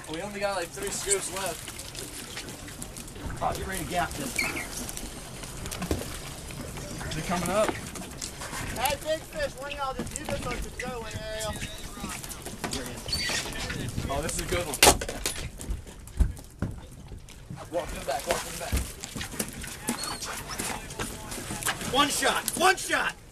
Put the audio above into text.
We only got like 3 scoops left. Oh, get ready to gap this. Is it coming up? Hey, big fish, one of y'all just use this one to go in, Ariel. Oh, this is a good one. Walk to the back, walk to the back. One shot, one shot.